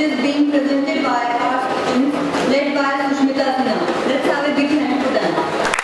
is being presented by our students led by Sushmita Sinha. Let's have a big hand for them.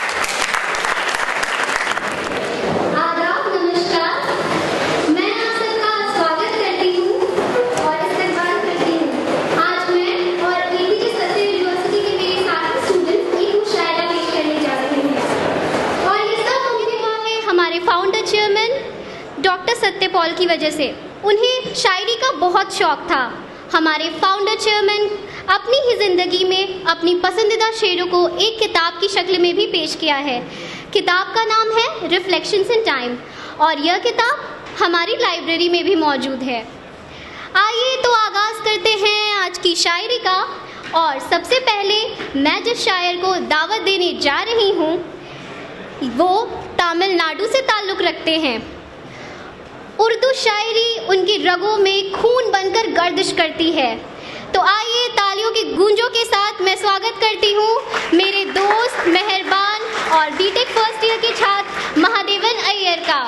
आदाब, नमस्कार। मैं आप सबका स्वागत करती हूँ और इस्तकबाल करती हूँ। आज मैं और APJ सत्य यूनिवर्सिटी के मेरे साथी स्टूडेंट्स एक मुशायरा पेश करने जा रहे हैं और ये सब मुमकिन हुआ है हमारे founder chairman doctor Satya Paul की वजह से। उन्हें शायरी का बहुत शौक था। हमारे फाउंडर चेयरमैन अपनी ही ज़िंदगी में अपनी पसंदीदा शेरों को एक किताब की शक्ल में भी पेश किया है। किताब का नाम है रिफ्लेक्शंस इन टाइम और यह किताब हमारी लाइब्रेरी में भी मौजूद है। आइए तो आगाज़ करते हैं आज की शायरी का। और सबसे पहले मैं जिस शायर को दावत देने जा रही हूँ वो तमिलनाडु से ताल्लुक़ रखते हैं। उर्दू शायरी उनकी रगों में खून बनकर गर्दिश करती है। तो आइए तालियों की गूंजों के साथ मैं स्वागत करती हूँ मेरे दोस्त, मेहरबान और बीटेक फर्स्ट ईयर के छात्र महादेवन अय्यर का।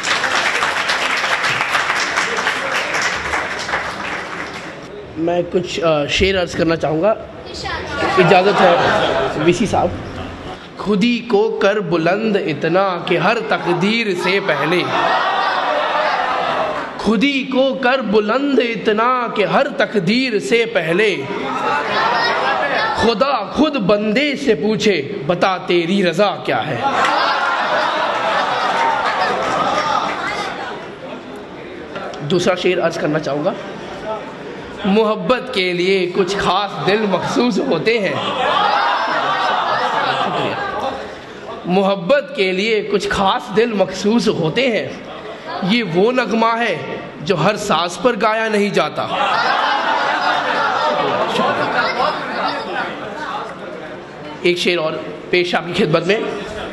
मैं कुछ शेर अर्ज करना चाहूँगा, इजाज़त है वीसी साहब। खुदी को कर बुलंद इतना कि हर तकदीर से पहले, खुदी को कर बुलंद इतना कि हर तकदीर से पहले, खुदा खुद बंदे से पूछे बता तेरी रज़ा क्या है। दूसरा शेर अर्ज करना चाहूँगा। मोहब्बत के लिए कुछ खास दिल मखसूस होते हैं, मोहब्बत के लिए कुछ खास दिल मखसूस होते हैं। ये वो नगमा है जो हर सांस पर गाया नहीं जाता। एक शेर और पेश आपकी खिदमत में।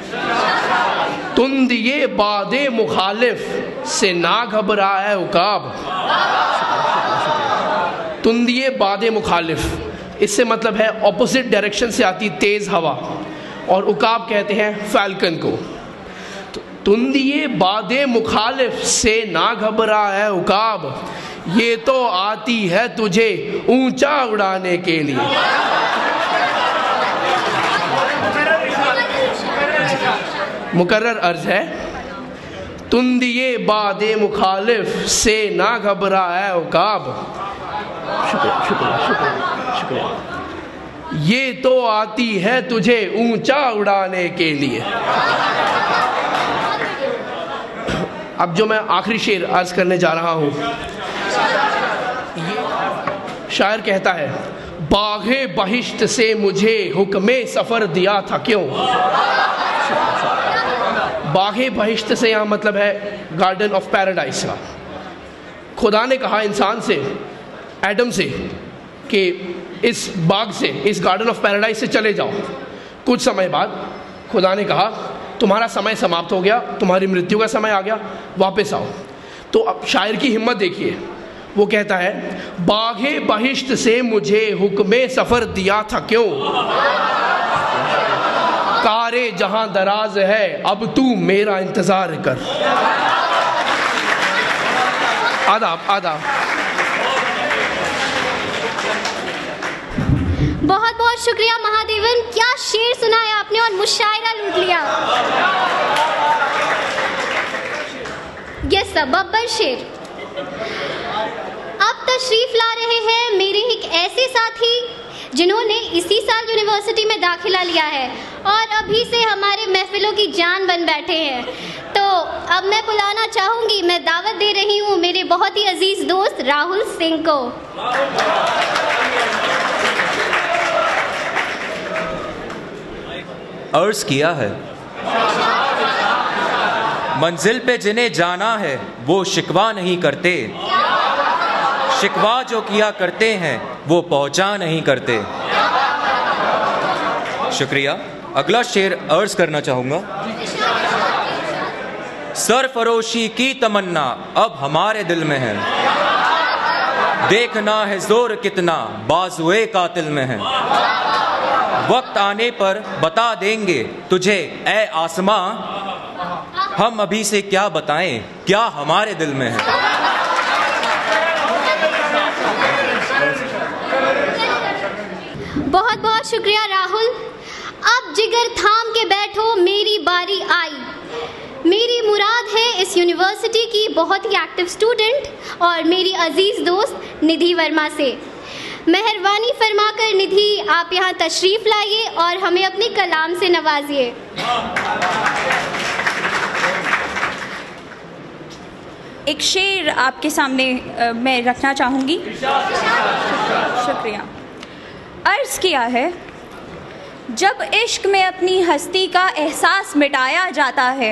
तुंद ये बादे मुखालिफ से ना घबराए उकाब। तुंद ये बादे मुखालिफ, इससे मतलब है ऑपोजिट डायरेक्शन से आती तेज हवा, और उकाब कहते हैं फैल्कन को। तुंदिए बादे मुखालिफ से ना घबराए उकाब, ये तो आती है तुझे ऊंचा उड़ाने के लिए। मुकर्रर अर्ज है। तुंदिए बादे मुखालिफ से ना घबराए उकाब। शुक्रिया शुक्रिया शुक्रिया शुक्रिया। ये तो आती है तुझे ऊंचा उड़ाने के लिए। अब जो मैं आखिरी शेर अर्ज करने जा रहा हूँ, शायर कहता है, बाग़े बहिश्त से मुझे हुक्मे सफ़र दिया था क्यों। बाग़े बहिश्त से यहाँ मतलब है गार्डन ऑफ पैराडाइस का। खुदा ने कहा इंसान से, एडम से, कि इस बाग से, इस गार्डन ऑफ पैराडाइस से चले जाओ। कुछ समय बाद खुदा ने कहा तुम्हारा समय समाप्त हो गया, तुम्हारी मृत्यु का समय आ गया, वापस आओ। तो अब शायर की हिम्मत देखिए, वो कहता है, बाग़े बहिश्त से मुझे हुक्मे सफ़र दिया था क्यों, कारे जहां दराज है अब तू मेरा इंतज़ार कर। आदाब आदाब। बहुत बहुत शुक्रिया महादेवन, क्या शेर सुनाया आपने और मुशायरा लूट लिया। ये सबब शेर। अब तशरीफ ला रहे हैं मेरे एक ऐसे साथी जिन्होंने इसी साल यूनिवर्सिटी में दाखिला लिया है और अभी से हमारे महफिलों की जान बन बैठे हैं। तो अब मैं बुलाना चाहूँगी, मैं दावत दे रही हूँ मेरे बहुत ही अजीज दोस्त राहुल सिंह को। अर्ज किया है, मंजिल पे जिन्हें जाना है वो शिकवा नहीं करते, शिकवा जो किया करते हैं वो पहुंचा नहीं करते। शुक्रिया। अगला शेर अर्ज करना चाहूँगा। सरफरोशी की तमन्ना अब हमारे दिल में है, देखना है जोर कितना बाजुए कातिल में है, वक्त आने पर बता देंगे तुझे ए आसमां, हम अभी से क्या बताएं क्या हमारे दिल में है। शुक्रिया राहुल। अब जिगर थाम के बैठो, मेरी बारी आई। मेरी मुराद है इस यूनिवर्सिटी की बहुत ही एक्टिव स्टूडेंट और मेरी अजीज दोस्त निधि वर्मा से। मेहरबानी फरमाकर निधि आप यहाँ तशरीफ लाइए और हमें अपने कलाम से नवाजिए। एक शेर आपके सामने मैं रखना चाहूँगी। शुक्रिया। अर्ज़ किया है, जब इश्क में अपनी हस्ती का एहसास मिटाया जाता है,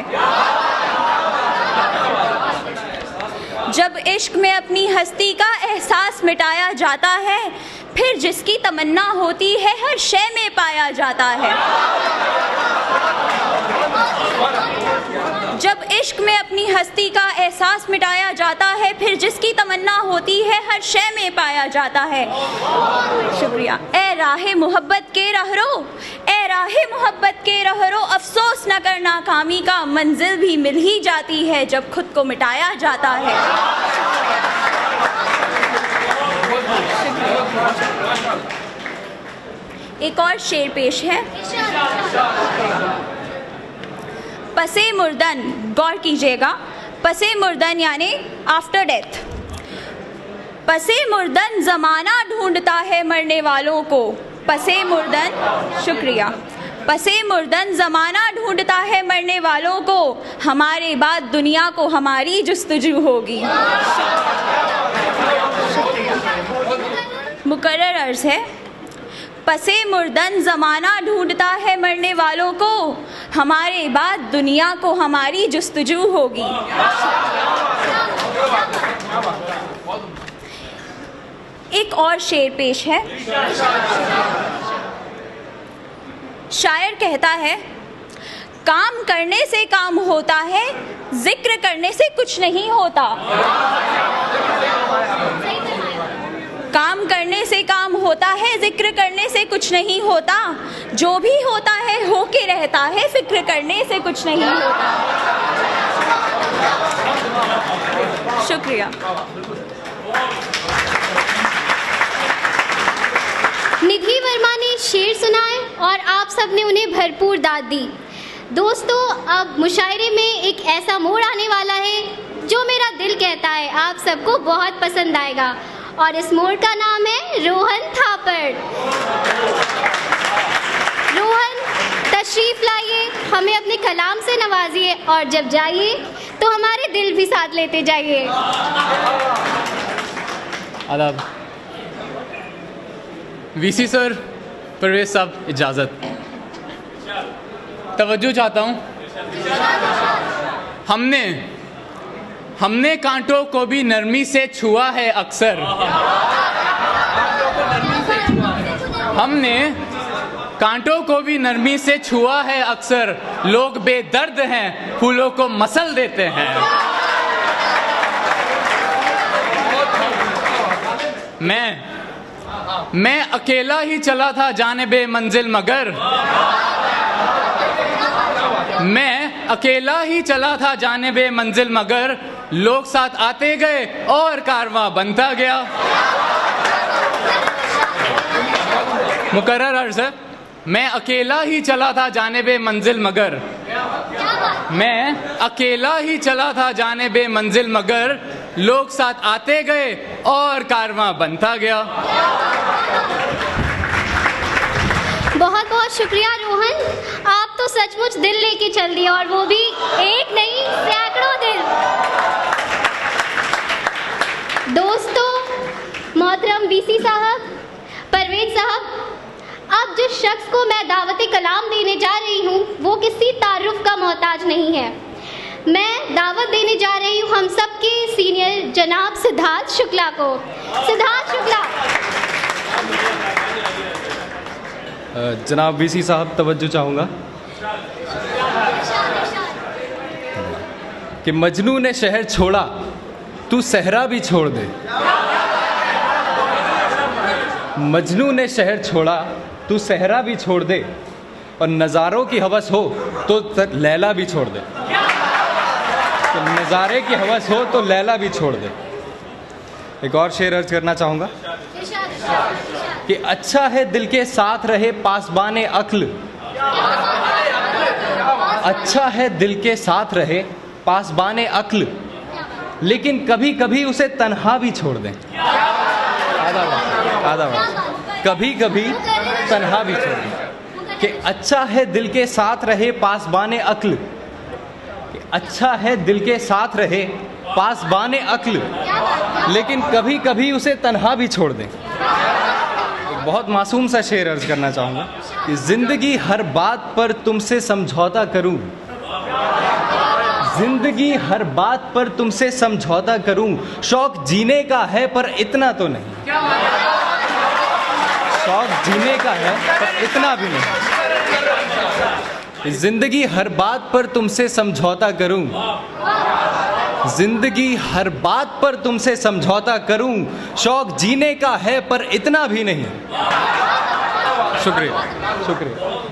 जब इश्क में अपनी हस्ती का एहसास मिटाया जाता है, फिर जिसकी तमन्ना होती है हर शय में पाया जाता है। जब इश्क में अपनी हस्ती का एहसास मिटाया जाता है, फिर जिसकी तमन्ना होती है हर शय में पाया जाता है। शुक्रिया। ए राहे मोहब्बत के रहरो, ए राहे मोहब्बत के रहरो, अफसोस न करना कामी का, मंजिल भी मिल ही जाती है जब खुद को मिटाया जाता है। एक और शेर पेश है। पसे मुर्दन, गौर कीजिएगा, पसे मुर्दन यानी आफ्टर डेथ। पसे मुर्दन जमाना ढूंढता है मरने वालों को, पसे मुर्दन, शुक्रिया। पसे मुर्दन जमाना ढूंढता है मरने वालों को, हमारे बाद दुनिया को हमारी जुस्तजू होगी। मुकर्रर अर्ज़ है, पसे मुर्दन ज़माना ढूंढता है मरने वालों को, हमारे बाद दुनिया को हमारी जुस्तजू होगी। एक और शेर पेश है। शायर कहता है, काम करने से काम होता है, जिक्र करने से कुछ नहीं होता। काम करने से काम होता है, जिक्र करने से कुछ नहीं होता। जो भी होता है होके रहता है, फिक्र करने से कुछ नहीं होता। शुक्रिया। निधि वर्मा ने शेर सुनाए और आप सब ने उन्हें भरपूर दाद दी। दोस्तों, अब मुशायरे में एक ऐसा मोड़ आने वाला है जो मेरा दिल कहता है आप सबको बहुत पसंद आएगा, और इस मोड़ का नाम है रोहन थापड़। रोहन, तशरीफ लाइए, हमें अपने कलाम से नवाजिए और जब जाइए तो हमारे दिल भी साथ लेते जाइए। आदाब। वीसी सर, परवेज साहब, इजाज़त। तवज्जो चाहता हूँ। हमने कांटों को भी नरमी से छुआ है अक्सर। हमने कांटों को भी नरमी से छुआ है अक्सर। लोग बेदर्द हैं, फूलों को मसल देते हैं। मैं अकेला ही चला था जानिबे मंजिल मगर। मैं अकेला ही चला था जानिबे मंजिल मगर, लोग साथ आते गए और कारवां बनता गया। मुकर्रर अर्ज़ है, मैं अकेला ही चला था जानिबे मंजिल मगर। मैं अकेला ही चला था जानिबे मंजिल मगर, लोग साथ आते गए और कारवां बनता गया। बहुत बहुत शुक्रिया रोहन, आप तो सचमुच दिल लेके चल दिए, और वो भी एक नहीं सैकड़ों दिल। दोस्तों, मोहतरम वीसी साहब, परवेज साहब, अब जिस शख्स को मैं दावत कलाम देने जा रही हूँ वो किसी तारुफ का मोहताज नहीं है। मैं दावत देने जा रही हूँ हम सबके सीनियर जनाब सिद्धार्थ शुक्ला को। सिद्धार्थ शुक्ला। जनाब वीसी साहब, तवज्जो चाहूँगा कि मजनू ने शहर छोड़ा, तू सहरा भी छोड़ दे। मजनू ने शहर छोड़ा, तू सहरा भी छोड़ दे, और नज़ारों की हवस हो तो लैला भी छोड़ दे। तो नज़ारे की हवस हो तो लैला भी छोड़ दे। एक और शेर अर्ज करना चाहूँगा। कि अच्छा है दिल के साथ रहे पासबाने अक्ल, अच्छा है दिल के साथ रहे पासबाने अक्ल, लेकिन कभी कभी उसे तन्हा भी छोड़ दें। आधा कभी कभी तन्हा भी छोड़ दें। कि अच्छा है दिल के साथ रहे पासबाने अक्ल, अच्छा है दिल के साथ रहे पासबाने अक्ल, लेकिन कभी कभी उसे तन्हा भी छोड़ दें। एक बहुत मासूम सा शेर अर्ज करना चाहूँगा कि जिंदगी हर बात पर तुमसे समझौता करूं, जिंदगी हर बात पर तुमसे समझौता करूं, शौक जीने का है पर इतना तो नहीं, शौक जीने का है पर इतना भी नहीं। जिंदगी हर बात पर तुमसे समझौता करूं, जिंदगी हर बात पर तुमसे समझौता करूं, शौक जीने का है पर इतना भी नहीं। शुक्रिया शुक्रिया।